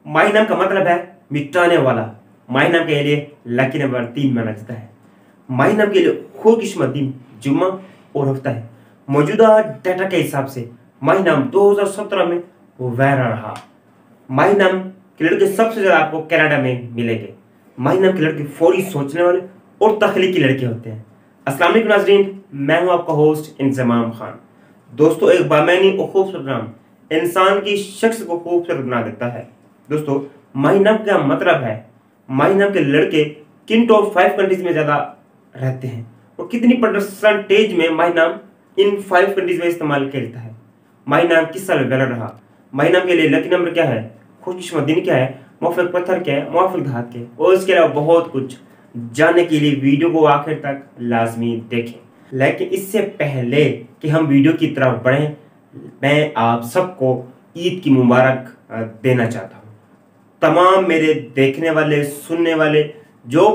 माही नाम का मतलब है मिटाने वाला। माही नाम के लिए लकी नंबर 3 माना जाता है। माही नाम के लिए खुशकिस्मत दिन जुम्मा और हफ्ता है। मौजूदा डाटा के हिसाब से माही नाम 2017 में वायरल रहा। माही नाम के लड़के सबसे ज्यादा आपको कनाडा में मिलेंगे। माही नाम के लड़के फौरी सोचने वाले और तख्लीकी लड़के होते हैं। अस्सलाम वालेकुम नाज़रीन, मैं हूं आपका होस्ट इंजमाम खान। दोस्तों, एक बामैनी और खूबसूरत नाम इंसान की शख्स को खूबसूरत बना देता है। दोस्तों, माही नाम का मतलब है माही नाम के लड़के किन टॉप 5 कंट्रीज में ज्यादा रहते हैं और कितनी परसेंटेज में माही नाम इन 5 कंट्रीज में इस्तेमाल किया जाता है। माही नाम किस साल गलत रहा। माही नाम के लिए लकी नंबर क्या है, खुशकिस्मत दिन क्या है, मुआफिक पत्थर क्या है, मुआफिक धात क्या है और इसके अलावा बहुत कुछ जानने के लिए वीडियो को आखिर तक लाजमी देखें। लेकिन इससे पहले कि हम वीडियो की तरफ बढ़ें, मैं आप सबको ईद की मुबारक देना चाहता हूँ। तमाम मेरे देखने वाले, सुनने वाले, जो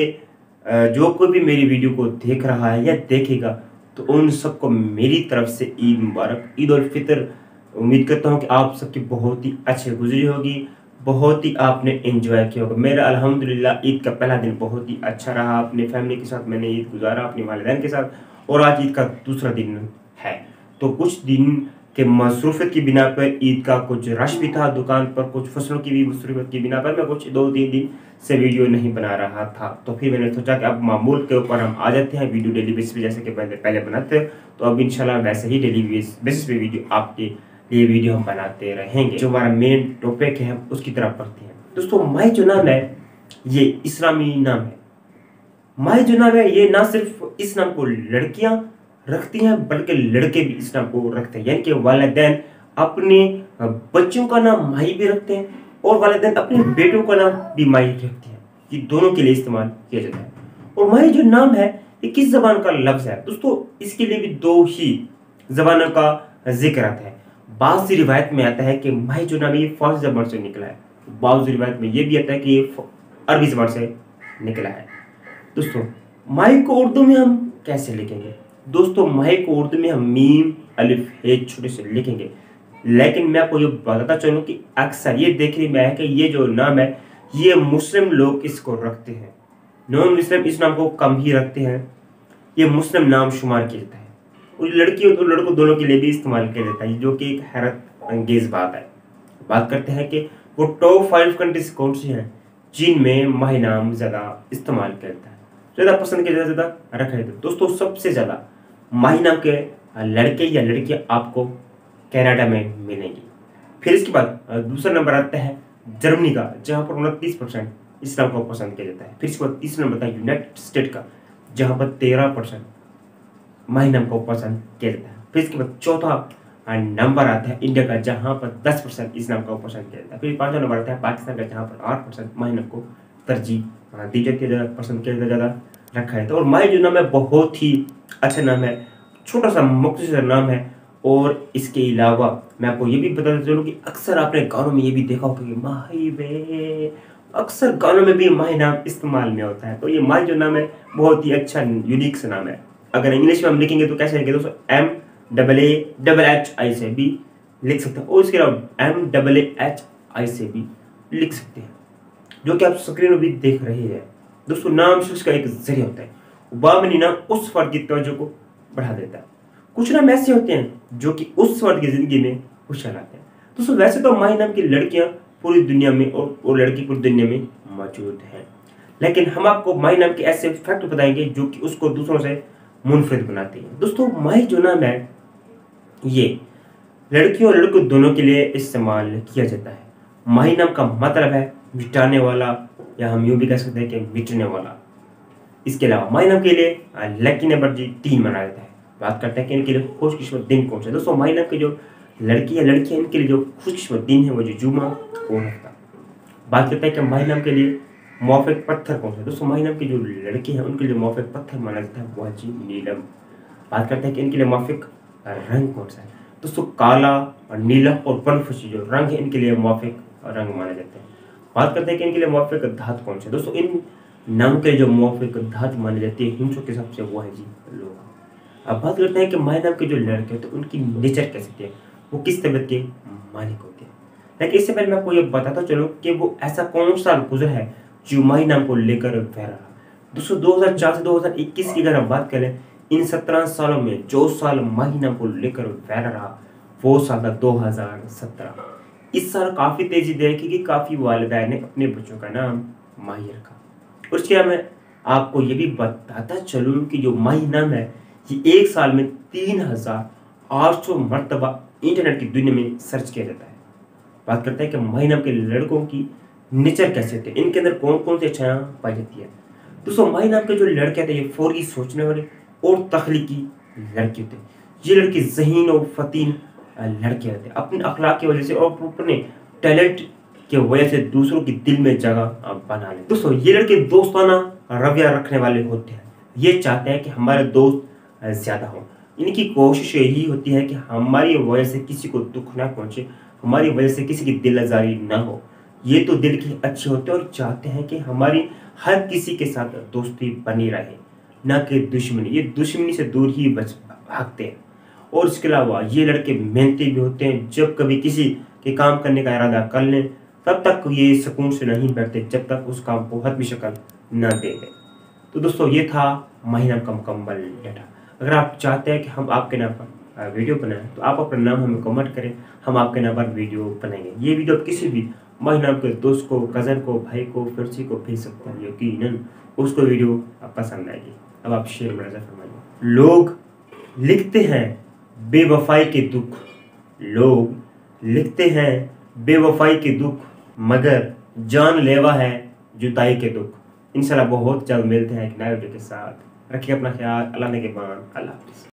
कोई भी मेरी वीडियो को देख रहा है या देखेगा, तो उन सबको मेरी तरफ से ईद मुबारक, ईद उल फितर। उम्मीद करता हूँ कि आप सबकी बहुत ही अच्छी गुजरी होगी, बहुत ही आपने एंजॉय किया होगा। मेरा अल्हम्दुलिल्लाह ईद का पहला दिन बहुत ही अच्छा रहा। अपने फैमिली के साथ मैंने ईद गुजारा, अपनी वालिदैन के साथ, और आज ईद का दूसरा दिन है। तो कुछ दिन के मसरूफियत की बिना पर ईद का कुछ रश भी था दुकान पर, कुछ फसलों की भी मसरूफियत की बिना पर मैं कुछ 2-3 दिन से वीडियो नहीं बना रहा था। तो फिर मैंने सोचा कि अब मामूल के ऊपर हम आ जाते हैं वीडियो डेली बेसिस पे, जैसे कि पहले बनाते हैं। तो अब इंशाल्लाह वैसे ही डेली बेसिस पे वीडियो आपके लिए वीडियो हम बनाते रहेंगे। जो हमारा मेन टॉपिक है हम उसकी तरफ बढ़ते हैं। दोस्तों, माही जो नाम है ये इस्लामी नाम है। माही जो नाम है ये ना सिर्फ इस नाम को लड़कियां रखती हैं बल्कि लड़के भी इस नाम को रखते हैं। यानी कि वालिदैन अपने बच्चों का नाम माही भी रखते हैं और वालिदैन अपने बेटों का नाम भी माही रखते हैं। ये दोनों के लिए इस्तेमाल किया जाता है। और माही जो नाम है ये किस जबान का लफ्ज है। दोस्तों, इसके लिए भी 2 ही जबानों का जिक्र आता है। बाज़ रिवायत में आता है कि माही जो नाम है ये फारसी जबान से निकला है। बाज़ रिवायत में ये भी आता है कि ये अरबी जबान से निकला है। दोस्तों, माही को उर्दू में हम कैसे लिखेंगे। दोस्तों, माही को उर्दू में हम मीम अलिफ हे छोटे से लिखेंगे। लेकिन मैं आपको ये बताता चलूं कि अक्सर ये देखने में है कि ये जो नाम है ये मुस्लिम लोग इसको रखते हैं। नॉन मुस्लिम इस नाम को कम ही रखते हैं। ये मुस्लिम नाम शुमार किया जाता है और लड़की और लड़कों दोनों के लिए भी इस्तेमाल किया जाता है, जो कि एक हैरत अंगेज बात है। बात करते हैं कि वो टॉप 5 कंट्रीज कौन सी हैं जिनमें माही नाम ज्यादा इस्तेमाल किया जाता है, ज्यादा पसंद किया ज्यादा रखा जाता है। दोस्तों, सबसे ज्यादा माही नाम के लड़के या लड़कियां आपको कनाडा में मिलेंगी। फिर इसके बाद दूसरा नंबर आता है जर्मनी का, जहां पर 29% इस नाम को पसंद किया जाता है। फिर इसके बाद तीसरा नंबर आता है यूनाइटेड स्टेट का, जहां पर 13% माही नाम को पसंद किया जाता है। फिर इसके बाद चौथा नंबर आता है इंडिया का, जहां पर 10% इस नाम को पसंद किया जाता है। फिर 5वां नंबर आता है पाकिस्तान का, जहां पर 8% माही नाम को तरजीह दी जाती है, ज़्यादा पसंद किया जाता, ज़्यादा रखा है। तो और माही जो नाम है बहुत ही अच्छा नाम है, छोटा सा मुख्तसर नाम है। और इसके अलावा मैं आपको ये भी बताता चलूँ कि अक्सर आपने गानों में ये भी देखा होगा कि माही वे, अक्सर गानों में भी माही नाम इस्तेमाल में होता है। तो ये माही जो नाम है बहुत ही अच्छा यूनिक सा नाम है। अगर इंग्लिश में हम लिखेंगे तो कैसे लिखेंगे दोस्तों, MAAHI से भी लिख सकते हैं और इसके अलावा MAAHI से भी लिख सकते हैं, जो कि आप स्क्रीन में भी देख रहे हैं। दोस्तों, नाम शख्स का एक जरिया होता है। बामनी नाम उस फर्द की तवज्जो को बढ़ा देता है। कुछ नाम ऐसे होते हैं जो कि उस फर्द की जिंदगी में खुशहाल आते हैं। दोस्तों, वैसे तो माही नाम की लड़कियां पूरी दुनिया में और लड़की पूरी दुनिया में मौजूद हैं, लेकिन हम आपको माही नाम के ऐसे फैक्ट बताएंगे जो कि उसको दूसरों से मुनफरिद बनाते हैं। दोस्तों, माही जो नाम है ये लड़कियों और लड़कों दोनों के लिए इस्तेमाल किया जाता है। माही नाम का मतलब है मिटाने वाला, या हम यूं भी कह सकते हैं कि मिटने वाला। इसके अलावा माही नाम के लिए लकी नंबर 3 माना जाता है। बात करते हैं कि इनके लिए खुशकिस्मत दिन कौन सा है। दोस्तों, माही नाम के जो लड़की या लड़कियां इनके लिए जो खुशकिस्मत दिन है वो जो जुमा और हफ्ता। बात करते हैं कि माही नाम के लिए मुआफिक पत्थर कौन सा है। दोस्तों, माही नाम के जो लड़के हैं उनके लिए मुआफिक पत्थर माना जाता है वो जी नीलम। बात करते हैं कि इनके लिए मुआफिक रंग कौन सा है। दोस्तों, काला और नीला और बनफशी जो रंग है इनके लिए मुआफिक रंग माने जाते हैं। बात करते हैं कि इनके लिए मुआफिक धातु कौन सा है। दोस्तों, इन नाम के जो मुआफिक धातु मानी जाती है हिंसों के हिसाब से वो है जी लोहा। अब बात करते हैं कि माही नाम के जो लड़के हैं तो उनकी नेचर कैसी है, वो किस तबीयत के मालिक होते हैं। लेकिन इससे पहले मैं आपको ये बताता चलूँ कि वो ऐसा कौन सा साल गुजरा है जो माही नाम को लेकर वह रहा। दोस्तों 2004 से 2021 की अगर हम बात करें, इन 17 सालों में जो साल माही नाम को लेकर वह रहा वो साल था 2017। इस साल काफ़ी तेजी देखी कि काफ़ी वालिदैन ने अपने बच्चों का नाम माही रखा। और उसके मैं आपको ये भी बताता चलूँ कि जो माही नाम है ये एक साल में 3800 मरतबा इंटरनेट की दुनिया में सर्च किया जाता है। बात करते हैं कि माही नाम के लड़कों की नेचर कैसे होते हैं, इनके अंदर कौन कौन सी अच्छाइयाँ पाई जाती है। दोस्तों माही नाम के जो लड़के थे ये फौरी सोचने वाले और तख्लीकी लड़के होते हैं। ये लड़के ज़हीन और फतीन लड़के होते हैं, अपने अखलाक की वजह से और अपने टैलेंट की वजह से दूसरों की दिल में जगह बना ले। दोस्तों ये लड़के दोस्ताना रवैया रखने वाले होते हैं, ये चाहते हैं कि हमारे दोस्त ज़्यादा हों। इनकी कोशिश यही होती है कि हमारी वजह से किसी को दुख ना पहुंचे, हमारी वजह से किसी की दिल आज़ारी ना हो। ये तो दिल के अच्छे होते हैं और चाहते हैं कि हमारी हर किसी के साथ दोस्ती बनी रहे, ना कि दुश्मनी। ये दुश्मनी से दूर ही भागते हैं। और इसके अलावा ये लड़के मेहनती भी होते हैं, जब कभी किसी के काम करने का इरादा कर लें तब तक ये सुकून से नहीं बैठते जब तक उस काम को हद भी शक्ल न दे दें। तो दोस्तों ये था माही नाम का मुकम्मल डाटा। अगर आप चाहते हैं कि हम आपके नाम पर वीडियो बनाएं तो आप अपना नाम हमें कमेंट करें, हम आपके नाम पर वीडियो बनाएंगे। ये वीडियो आप किसी भी माही नाम के दोस्त को, कज़न को, भाई को, फिरसी को भेज सकते हैं, यकीनन उसको वीडियो पसंद आएगी। अब आप शेयर में नजर फरमाइए। लोग लिखते हैं बेवफाई के दुख, लोग लिखते हैं बेवफाई के दुख, मगर जानलेवा है जुदाई के दुख। इंशाल्लाह बहुत जल्द मिलते हैं एक नए वीडियो के साथ। रखिए अपना ख्याल। अल्लाह ने के बाद अल्लाह हाफ़िज़।